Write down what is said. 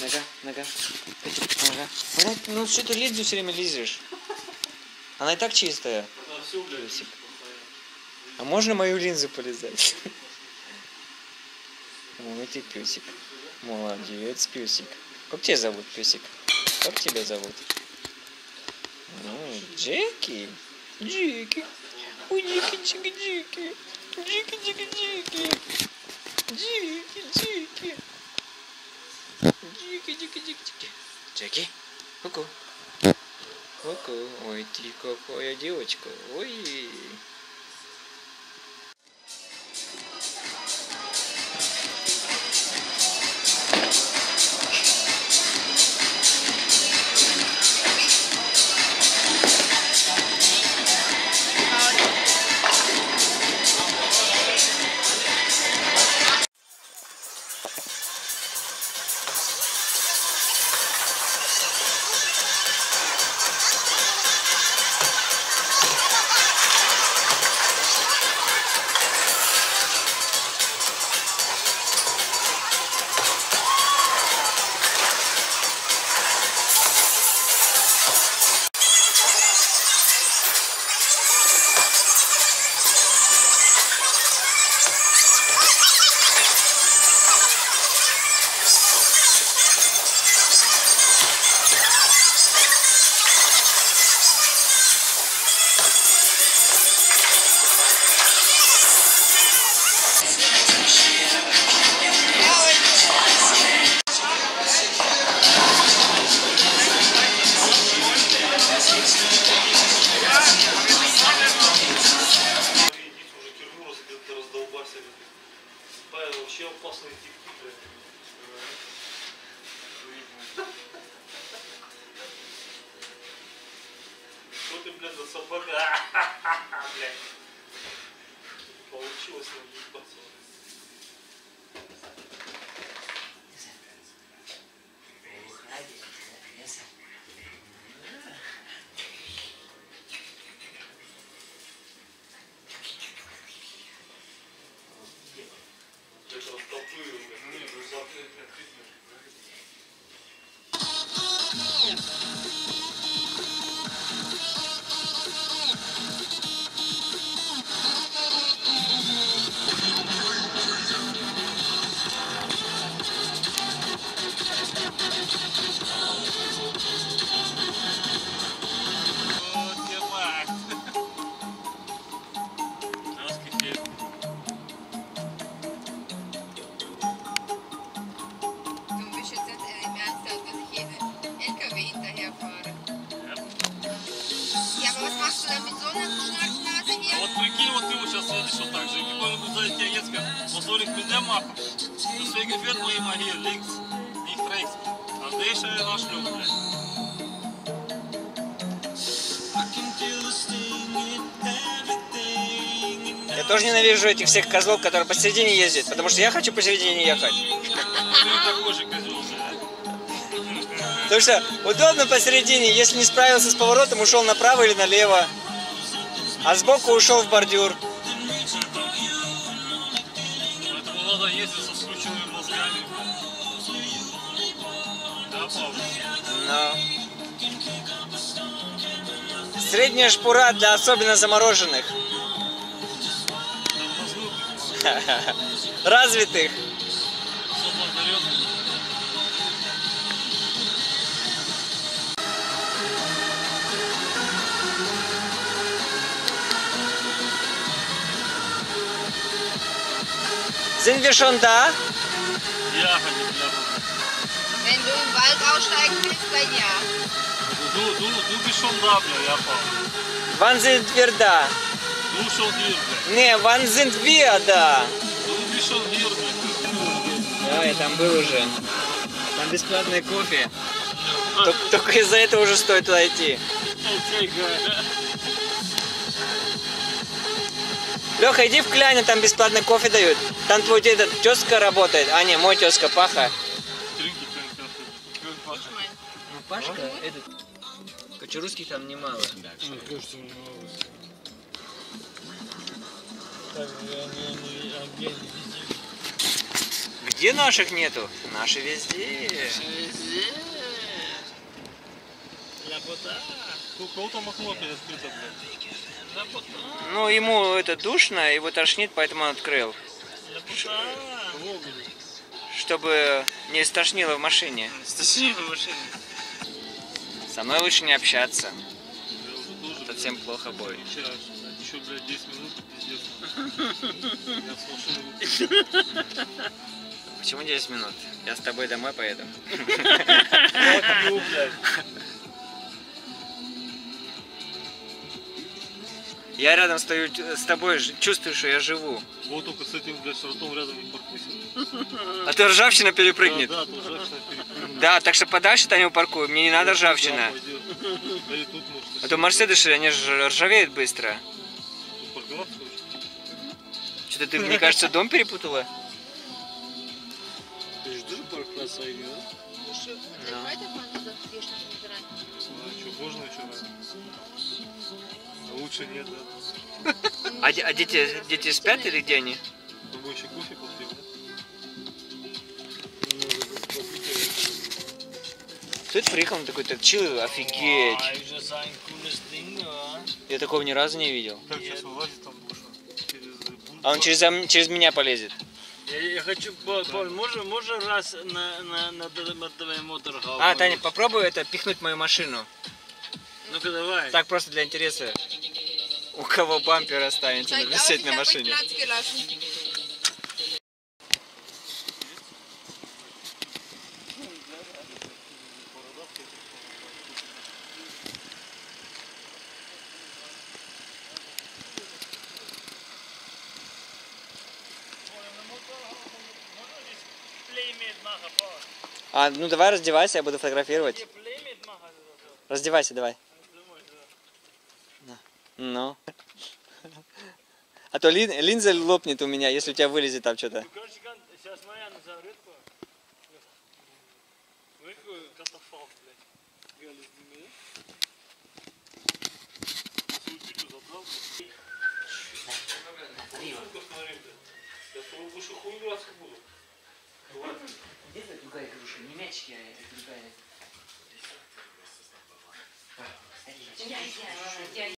Нога. Ага. Блядь, ну что ты линзу все время лизешь? Она и так чистая. Песик. А можно мою линзу полизать? Ой, ты песик. Молодец, песик. Как тебя зовут, песик? Как тебя зовут? Джеки. Джеки. Ой, Джеки. Джеки. Джеки. Ку-ку. Ку-ку. Ой, ты какая девочка. Ой. Вообще опасный тип. Что ты, блядь, за собака? Блядь. Получилось нам ебаться. Вот прикинь, вот ты вот сейчас едешь вот так же, какой-нибудь за тебя едет, was soll ich mit dem machen? Deswegen fährt man immer hier links, nicht rechts. А der ist ja наш Flug, блядь. Я тоже ненавижу этих всех козлов, которые посередине ездят, потому что я хочу посередине ехать. Ты такой же козел же, а? Потому что удобно посередине, если не справился с поворотом, ушел направо или налево, а сбоку ушел в бордюр. Поэтому надо ездить со скрученными мозгами. Да, Павел? Но... Средняя шпура для особенно замороженных. Развитых. Особо одаренных. Sind wir schon da? Ja, Hanni, Wenn du im Wald aussteigen willst, dann ja. Du bist schon da, bля, ja, Paul. Wann sind wir da? Du schon hier, bля. Не, wann sind wir da? Du bist schon hier, bля. Да, я там был уже. Там бесплатный кофе. Только из-за этого уже стоит туда идти. Леха, иди в Кляне, там бесплатный кофе дают. Там твой этот тезка работает. А не, мой тезка Паха. Ну, Пашка, этот... Короче, русских там немало. Где наших нету? Наши везде. Ляпота. Кого там окно опять открыто, блядь? Ляпота. Ну, ему это душно, его тошнит, поэтому он открыл. Ляпота. Кого, блядь? Чтобы не стошнило в машине. Стащи в машине. Со мной лучше не общаться. Я уже тоже. Совсем плохо будет. Еще, блядь, 10 минут, пиздец. Я с машины выпущу. Почему 10 минут? Я с тобой домой поеду. Ну, блядь. Я рядом стою с тобой, чувствую, что я живу. Вот только с этим, блядь, ртом рядом не паркуйся. А то ржавчина перепрыгнет. Да, тоже ржавчина перепрыгнет. Да, так что подальше там его паркую, мне не надо ржавчина. Да, пойдет. Да и тут может. А то мерседесы, они же ржавеют быстро. Тут парковаться хочешь? Что-то ты, мне кажется, дом перепутала? Ты же тоже парковаться или да? Закрывайте фонды за успешно собирать. А что, можно еще раз? А лучше нет, да? А дети спят или где они? С тобой еще кофе попьем, да? Кто это приехал на такой-то чил? Офигеть! Я такого ни разу не видел. Так, сейчас вылазит там душа. А он через меня полезет. Я хочу, Поль, можно раз на твоем мотор. А, Таня, попробуй это пихнуть в мою машину. Ну-ка давай. Так просто для интереса. У кого бампер останется висеть на машине. А, ну давай раздевайся, я буду фотографировать. Раздевайся, давай. Ну. А то линза лопнет у меня, если у тебя вылезет там что-то. Сейчас моя назовет. Катафалк, блядь. Галя, сними. Суетилю забрал. Сука, смотри, блядь. Я с тобой больше хуйню драться буду. Где ты другая игрушка? Не мячики, а другая.